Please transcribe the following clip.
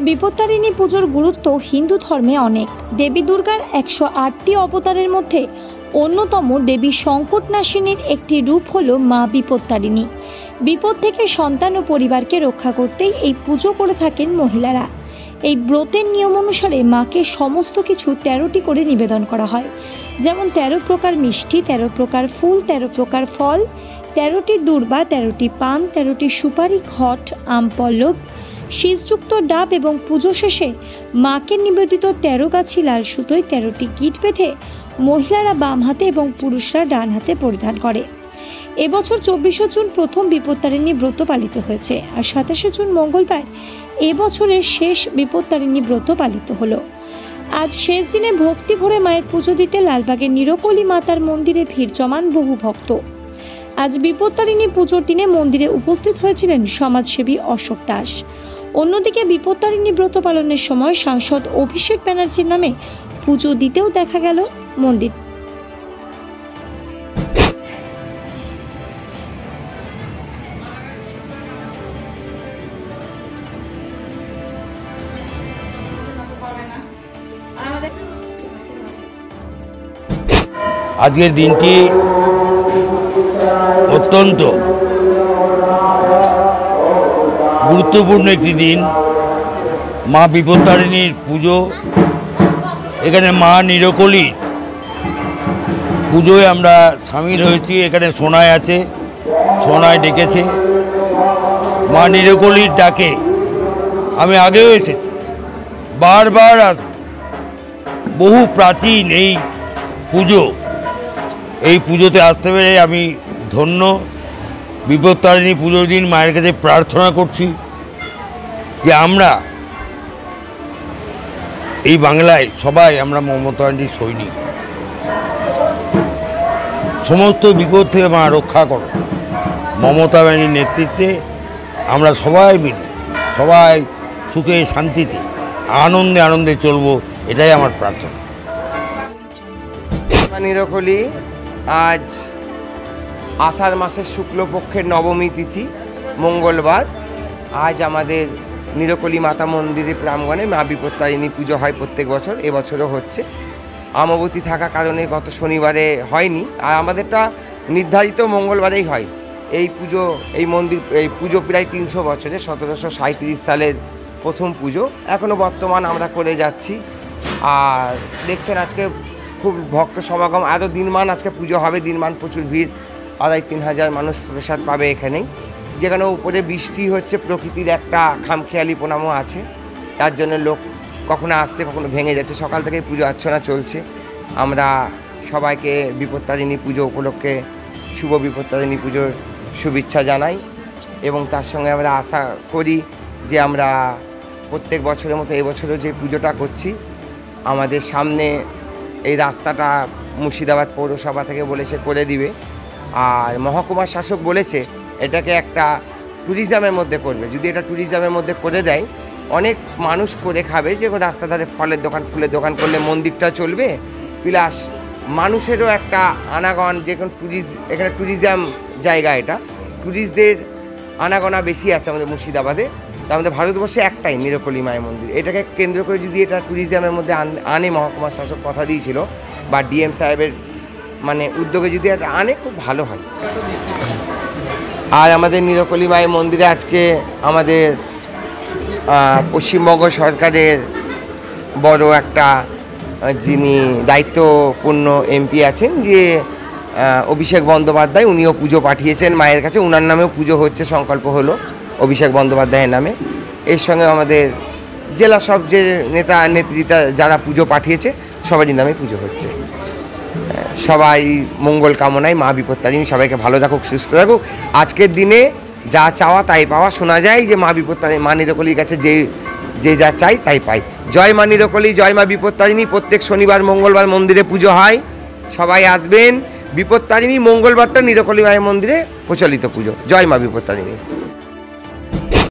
বিপত্তারিণী পুজোর গুরুত্ব হিন্দু ধর্মে অনেক। দেবী দুর্গার 108টি অবতারের মধ্যে অন্যতম দেবী সংকটনাশিনীর একটি রূপ হলো মা বিপত্তারিণী। বিপদ থেকে সন্তান ও পরিবারকে রক্ষা করতেই এই পুজো করে থাকেন মহিলারা। এই ব্রতের নিয়ম অনুসারে মাকে সমস্ত কিছু 13টি করে নিবেদন করা হয়, যেমন 13 প্রকার মিষ্টি, 13 প্রকার ফুল, 13 প্রকার ফল, 13টি দূর্বা, 13টি পান, 13টি সুপারি, ঘট, আম পল্লব, শীষযুক্ত ডাব এবং পুজো শেষে মাকে নিবেদিত 13 গাছি লাল সুতোয় 13টি গিট বেঁধে মহিলারা বাম হাতে এবং পুরুষরা ডান হাতে পরিধান করে। এবছর 24 জুন প্রথম বিপত্তারিণী ব্রত পালিত হয়েছে, আর 27 জুন মঙ্গলবার এবছরের শেষ বিপত্তারিণী ব্রত পালিত হলো। আজ শেষ দিনে ভক্তি ভরে মায়ের পুজো দিতে লালবাগের নিরকলি মাতার মন্দিরে ভিড় জমান বহু ভক্ত। আজ বিপত্তারিণী পুজোর দিনে মন্দিরে উপস্থিত হয়েছিলেন সমাজসেবী অশোক দাস। অন্যদিকে বিপত্তারিণী ব্রত পালনের সময় সাংসদ অভিষেক ব্যানার্জির নামে পুজো দিতেও দেখা গেল মন্দির। আজকের দিনটি অত্যন্ত গুরুত্বপূর্ণ একটি দিন। মা বিপত্তারিণীর পুজো, এখানে মা নিরকলির পুজোয় আমরা সামিল হয়েছি। এখানে সোনায় আছে, সোনায় ডেকেছে। মা নিরকলির ডাকে আমি আগেও এসেছি, বারবার আসব। বহু প্রাচীন এই পুজো, এই পুজোতে আসতে পেরে আমি ধন্য। বিপত্তারিণী পুজোর দিন মায়ের কাছে প্রার্থনা করছি যে আমরা এই বাংলায় সবাই আমরা মমতা ব্যানার্জির সৈনিক। সমস্ত বিপদ থেকে মা রক্ষা করো। মমতা ব্যানার্জির নেতৃত্বে আমরা সবাই মিলে, সবাই সুখে শান্তিতে আনন্দে আনন্দে চলবো, এটাই আমার প্রার্থনা। নিরকলি আজ আষাঢ় মাসের শুক্লপক্ষের নবমী তিথি মঙ্গলবার। আজ আমাদের নিরকলি মাতা মন্দিরের প্রাঙ্গণে মা বিপত্তারিণী পুজো হয় প্রত্যেক বছর। এবছরও হচ্ছে। অমাবতী থাকার কারণে গত শনিবারে হয়নি, আর আমাদেরটা নির্ধারিত মঙ্গলবারেই হয় এই পুজো। এই মন্দির, এই পুজো প্রায় 300 বছরের, 1737 সালের প্রথম পুজো। এখনও বর্তমান আমরা করে যাচ্ছি। আর দেখছেন আজকে খুব ভক্ত সমাগম, আরও দিনমান আজকে পুজো হবে। দিনমান প্রচুর ভিড়, 2,5-3 হাজার মানুষ প্রসাদ পাবে এখানেই। যেখানে উপরে বৃষ্টি হচ্ছে, প্রকৃতির একটা খামখেয়ালিপনাও আছে, তার জন্য লোক কখনো আসছে কখনো ভেঙে যাচ্ছে। সকাল থেকে পুজো অর্চনা চলছে। আমরা সবাইকে বিপত্তারিণী পুজো উপলক্ষে শুভ বিপত্তারিণী পুজোর শুভেচ্ছা জানাই, এবং তার সঙ্গে আমরা আশা করি যে আমরা প্রত্যেক বছরের মতো এবছরও যে পুজোটা করছি, আমাদের সামনে এই রাস্তাটা মুর্শিদাবাদ পৌরসভা থেকে বলেছে করে দিবে, আর মহকুমার শাসক বলেছে এটাকে একটা ট্যুরিজমের মধ্যে করবে। যদি এটা ট্যুরিজমের মধ্যে করে দেয়, অনেক মানুষ করে খাবে। যে রাস্তা ধারে ফলের দোকান, ফুলের দোকান করলে মন্দিরটা চলবে, প্লাস মানুষেরও একটা আনাগন, যে কোনো এখানে ট্যুরিজম জায়গা, এটা ট্যুরিস্টদের আনাগোনা বেশি আছে আমাদের মুর্শিদাবাদে। আমাদের ভারতবর্ষে একটাই নিরকলি মায়ের মন্দির। এটাকে কেন্দ্র করে যদি এটা ট্যুরিজমের মধ্যে আনে, মহকুমার শাসক কথা দিয়েছিল, বা ডিএম সাহেবের মানে উদ্যোগে যদি এটা আনে, খুব ভালো হয়। আর আমাদের নিরকলি মায়ের মন্দিরে আজকে আমাদের পশ্চিমবঙ্গ সরকারের বড় একটা যিনি দায়িত্বপূর্ণ এমপি আছেন, যে অভিষেক বন্দ্যোপাধ্যায়, উনিও পুজো পাঠিয়েছেন মায়ের কাছে। উনার নামেও পুজো হচ্ছে, সংকল্প হলো অভিষেক বন্দ্যোপাধ্যায়ের নামে। এর সঙ্গে আমাদের জেলা সব যে নেতা নেত্রীরা যারা পুজো পাঠিয়েছে, সবারই নামে পুজো হচ্ছে। সবাই মঙ্গল কামনায় মা বিপত্তারিণী সবাইকে ভালো থাকুক, সুস্থ থাকুক। আজকের দিনে যা চাওয়া তাই পাওয়া। শোনা যায় যে মা বিপত্তারিণী, মা নিরকলির কাছে যে যা চাই তাই পাই। জয় মা নিরকলি, জয় মা বিপত্তারিণী। প্রত্যেক শনিবার মঙ্গলবার মন্দিরে পুজো হয়, সবাই আসবেন। বিপত্তারিণী মঙ্গলবারটা নিরকলি মায়ের মন্দিরে প্রচলিত পুজো। জয় মা বিপত্তারিণী।